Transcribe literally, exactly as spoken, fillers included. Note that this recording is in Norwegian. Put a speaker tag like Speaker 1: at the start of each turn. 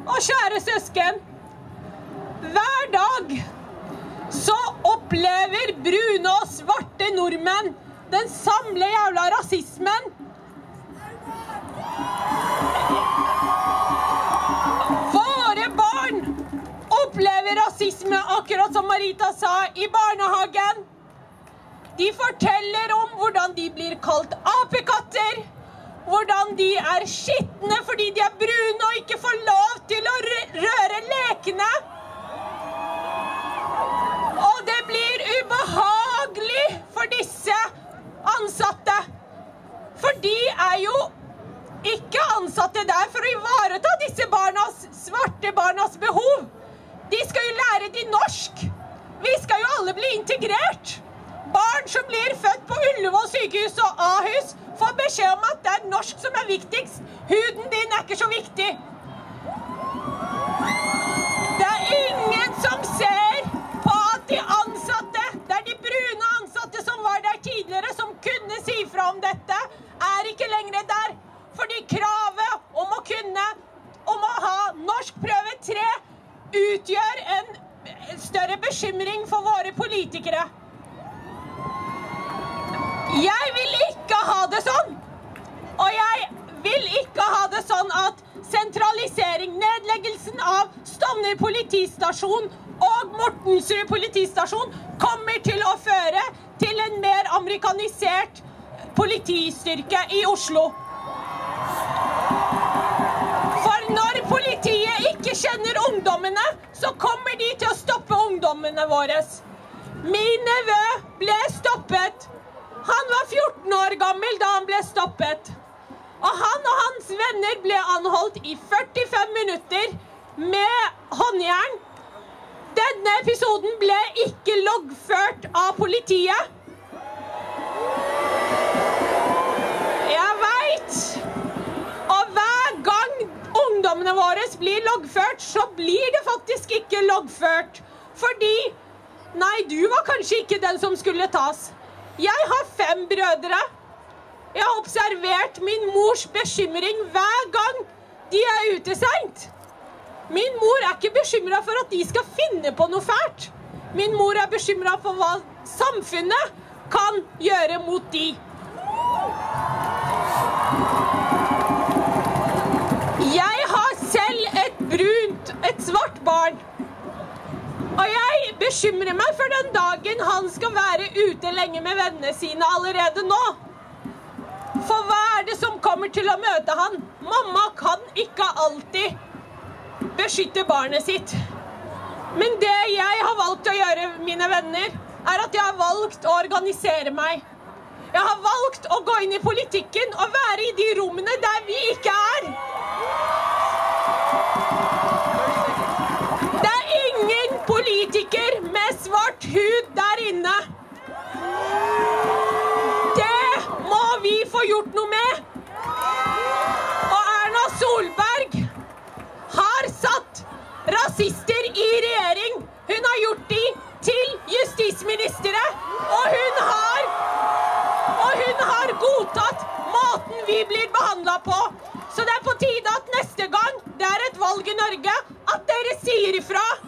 Speaker 1: og kjære søsken, hver dag så opplever brune og svarte nordmenn den samle jævla rasismen. Våre barn opplever rasisme, akkurat som Marita sa, i barnehagen. De forteller om hvordan de blir kalt apekatter, hvordan de er skittende fordi de er brune og ikke får lov til å røre lekene. Og det blir ubehagelig for disse ansatte. For de er jo ikke ansatte der for å ivareta disse barnas, svarte barnas behov. De skal jo lære de norsk. Vi skal jo alle bli integrert. Barn som blir født på Ullevål sykehus og Ahus får beskjed om at det er norsk som er viktigst. Huden din er ikke så viktig. Det er ingen som ser på at de ansatte, det er de brune ansatte som var der tidligere, som kunne si fra om dette, er ikke lenger der. Fordi kravet om å kunne, om å ha norsk prøve tre, utgjør en større bekymring for våre politikere. Jeg vil ikke ha det sånn, og jeg vil ikke ha det sånn at sentralisering, nedleggelsen av Stovner politistasjon og Mortensrud politistasjon kommer til å føre til en mer amerikanisert politistyrke i Oslo. For når politiet ikke kjenner ungdommene, så kommer de til å stoppe ungdommene våre. Min nevø ble stoppet. Han var fjorten år gammel da han ble stoppet. Og han og hans venner ble anholdt i førtifem minutter med håndjern. Denne episoden ble ikke loggført av politiet. Jeg vet. Og hver gang ungdommene våre blir loggført, så blir det faktisk ikke loggført. Fordi, nei, du var kanskje ikke den som skulle tas. Jeg har fem brødre. Jeg har observert min mors bekymring hver gang de er ute sent. Min mor er ikke bekymret for at de skal finne på noe fælt. Min mor er bekymret for hva samfunnet kan gjøre mot de. Jeg har selv et brunt, et svart barn. Og jeg bekymrer meg for den dagen han skal være ute lenge med vennene sine allerede nå. For hva er det som kommer til å møte han? Mamma kan ikke alltid beskytte barnet sitt. Men det jeg har valgt å gjøre, mine venner, er at jeg har valgt å organisere meg. Jeg har valgt å gå inn i politikken og være i de rommene der vi ikke er. Det er ingen politiker med svart hud der inne. Det må vi få gjort noe med. Og Erna Solberg har satt rasister i regjering. Hun har gjort de til justisministere, og hun har, og hun har godtatt måten vi blir behandlet på. Så det er på tide at neste gang det er et valg i Norge, at dere sier ifra.